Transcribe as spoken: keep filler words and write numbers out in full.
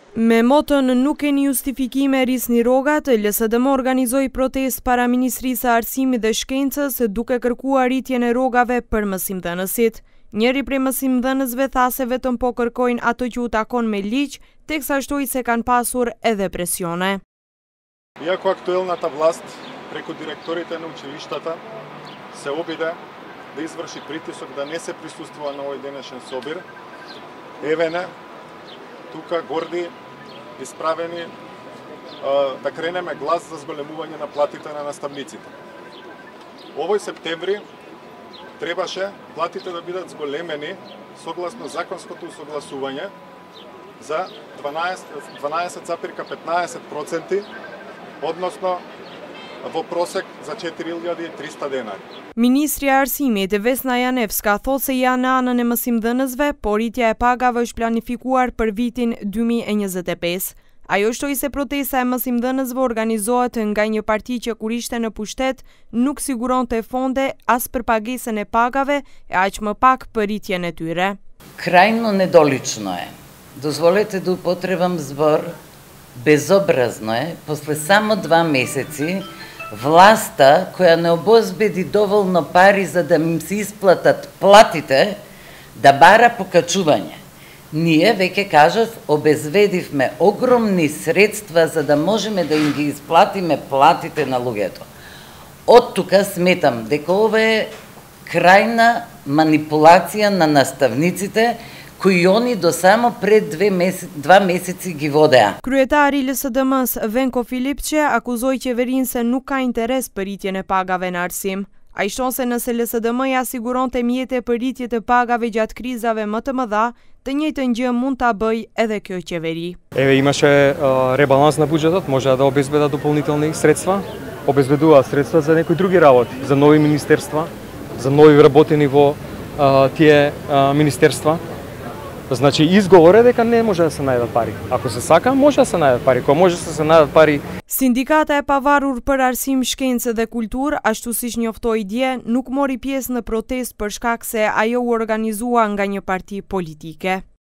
Me motën nuk keni justifikime rrisni rrogat, L S D M organizoi protestë para Ministrisë së Arsimit dhe Shkencës duke kërkuar rritjen e rrogave për mësimdhënësit. Njëri prej mësimdhënësve tha se vetëm po kërkojnë ato që u takon me ligj, teksa shtoi se kanë pasur edhe presione. Иако актуелната власт преку директорите на училиштата се обиде да изврши притисок да не се присуствува на овој денешен собир, евене тука горди, исправени, да кренеме глас за зголемување на платите на наставниците. Овој септември требаше платите да бидат зголемени согласно законското усогласување за дванаесет запир петнаесет проценти, односно во просек за четири илјади и триста денари. Ministri i Arsimit Vesna Janevska thotë se janë në anën e mësimdhënësve, por rritja e pagave është planifikuar për vitin dy mijë e njëzet e pesë. Ajo shtoi se protesta e mësimdhënësve organizohet nga një parti që kur ishte në pushtet nuk siguronte fonde as për pagesën e pagave e aq më pak për rritjen e tyre. Крайно недолично е. Дозволете да употребам збор, безобразно е, после само два месеци, власта, која не обезбеди доволно пари за да им се исплатат платите, да бара покачување. Ние, веќе кажав, обезведивме огромни средства за да можеме да им ги исплатиме платите на луѓето. Од тука сметам дека ова е крајна манипулација на наставниците, кои они до само пред две месеци, два месеци ги водеа. Kryetari i L S D M-s Venko Filipçe akuzoi qeverinë se nuk ka interes për rritjen e pagave në arsim. Ai shton se nëse L S D M ja siguronte mjete për rritje të pagave gjatë krizave më të mëdha, të njëjtën gjë mund ta bëj edhe kjo qeveri. Еве имаше ребаланс на буџетот, може да обезбедат дополнителни средства, обезбедуваат средства за некои други работи, за нови министерства, за нови вработени во тие министерства. Значи изговор е дека не може да се најдат пари. Ако се сака, може да се најдат пари. Кога може да се најдат пари. Sindikata e pavarur për arsim, shkencë dhe kulturë, ashtu siç njoftoi dje, nuk mori pjesë në protestë për shkak se ajo u organizua nga një parti politike.